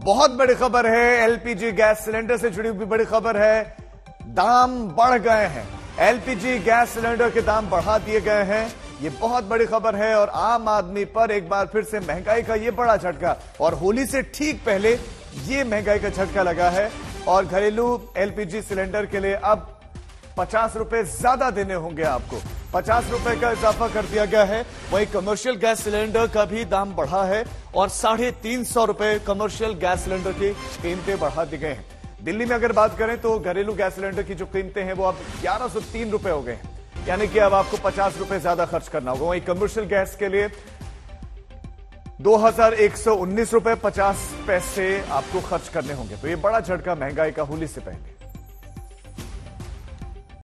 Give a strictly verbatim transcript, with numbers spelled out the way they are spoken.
बहुत बड़ी खबर है, एलपीजी गैस सिलेंडर से जुड़ी हुई बड़ी खबर है। दाम बढ़ गए हैं, एलपीजी गैस सिलेंडर के दाम बढ़ा दिए गए हैं। ये बहुत बड़ी खबर है और आम आदमी पर एक बार फिर से महंगाई का ये बड़ा झटका, और होली से ठीक पहले ये महंगाई का झटका लगा है। और घरेलू एलपीजी सिलेंडर के लिए अब पचास रुपए ज्यादा देने होंगे आपको, पचास रुपए का इजाफा कर दिया गया है। वहीं कमर्शियल गैस सिलेंडर का भी दाम बढ़ा है और साढ़े तीन सौ रुपए कमर्शियल गैस सिलेंडर की कीमतें बढ़ा दी गई हैं। दिल्ली में अगर बात करें तो घरेलू गैस सिलेंडर की जो कीमतें हैं वो अब ग्यारह सौ तीन रुपए हो गए हैं, यानी कि अब आपको पचास रुपए ज्यादा खर्च करना होगा। वहीं कमर्शियल गैस के लिए दो हजार एक सौ उन्नीस रुपए पचास पैसे आपको खर्च करने होंगे। तो ये बड़ा झटका महंगाई का होली से पहले।